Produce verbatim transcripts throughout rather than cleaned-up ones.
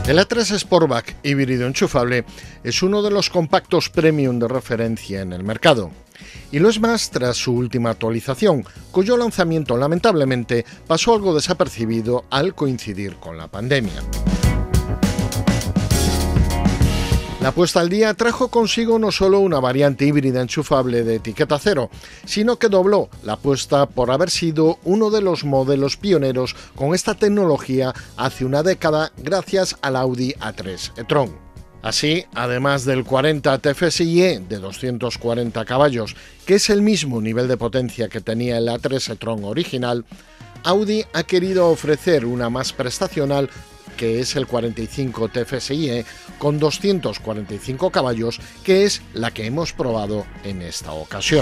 El A tres Sportback híbrido enchufable es uno de los compactos premium de referencia en el mercado. Y lo es más tras su última actualización, cuyo lanzamiento lamentablemente pasó algo desapercibido al coincidir con la pandemia. La puesta al día trajo consigo no solo una variante híbrida enchufable de etiqueta cero, sino que dobló la apuesta por haber sido uno de los modelos pioneros con esta tecnología hace una década gracias al Audi A tres e-tron. Así, además del cuarenta T F S I E de doscientos cuarenta caballos, que es el mismo nivel de potencia que tenía el A tres e-tron original, Audi ha querido ofrecer una más prestacional, que es el cuarenta y cinco T F S I E con doscientos cuarenta y cinco caballos, que es la que hemos probado en esta ocasión.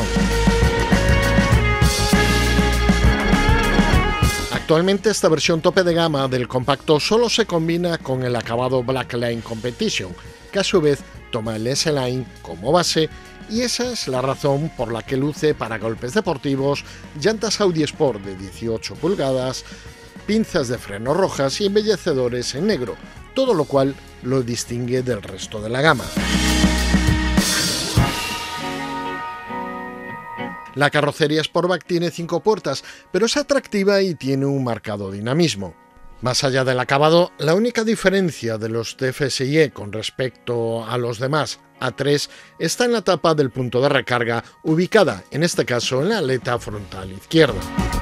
Actualmente esta versión tope de gama del compacto solo se combina con el acabado Black Line Competition, que a su vez toma el S-Line como base, y esa es la razón por la que luce para golpes deportivos, llantas Audi Sport de dieciocho pulgadas, pinzas de freno rojas y embellecedores en negro, todo lo cual lo distingue del resto de la gama. La carrocería Sportback tiene cinco puertas, pero es atractiva y tiene un marcado dinamismo. Más allá del acabado, la única diferencia de los T F S I E con respecto a los demás A tres está en la tapa del punto de recarga, ubicada en este caso en la aleta frontal izquierda.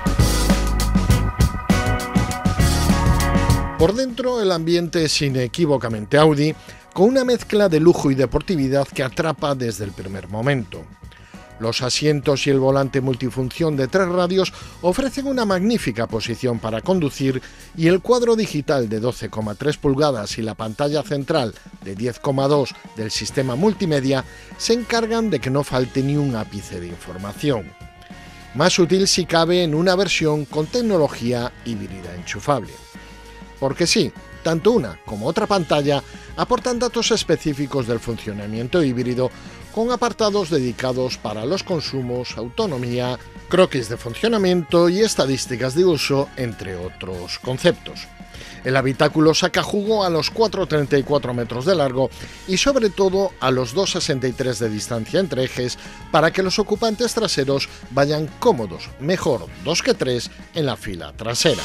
Por dentro el ambiente es inequívocamente Audi, con una mezcla de lujo y deportividad que atrapa desde el primer momento. Los asientos y el volante multifunción de tres radios ofrecen una magnífica posición para conducir, y el cuadro digital de doce coma tres pulgadas y la pantalla central de diez coma dos del sistema multimedia se encargan de que no falte ni un ápice de información. Más útil si cabe en una versión con tecnología híbrida enchufable. Porque sí, tanto una como otra pantalla aportan datos específicos del funcionamiento híbrido, con apartados dedicados para los consumos, autonomía, croquis de funcionamiento y estadísticas de uso, entre otros conceptos. El habitáculo saca jugo a los cuatro coma treinta y cuatro metros de largo y sobre todo a los dos coma sesenta y tres de distancia entre ejes, para que los ocupantes traseros vayan cómodos, mejor dos que tres en la fila trasera.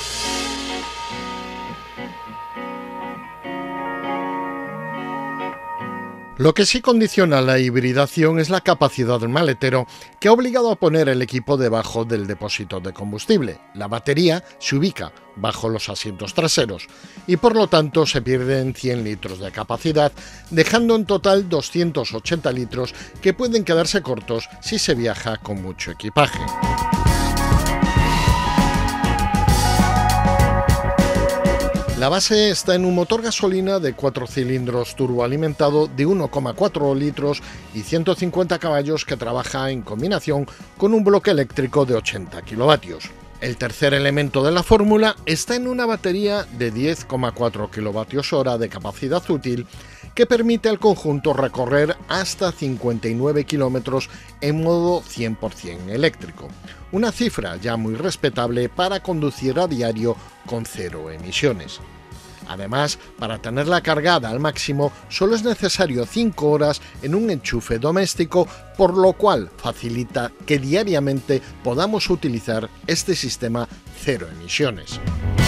Lo que sí condiciona la hibridación es la capacidad del maletero, que ha obligado a poner el equipo debajo del depósito de combustible. La batería se ubica bajo los asientos traseros y por lo tanto se pierden cien litros de capacidad, dejando en total doscientos ochenta litros que pueden quedarse cortos si se viaja con mucho equipaje. La base está en un motor gasolina de cuatro cilindros turboalimentado de uno coma cuatro litros y ciento cincuenta caballos, que trabaja en combinación con un bloque eléctrico de ochenta kilovatios. El tercer elemento de la fórmula está en una batería de diez coma cuatro kilovatios hora de capacidad útil, que permite al conjunto recorrer hasta cincuenta y nueve kilómetros en modo cien por cien eléctrico, una cifra ya muy respetable para conducir a diario con cero emisiones. Además, para tenerla cargada al máximo solo es necesario cinco horas en un enchufe doméstico, por lo cual facilita que diariamente podamos utilizar este sistema cero emisiones.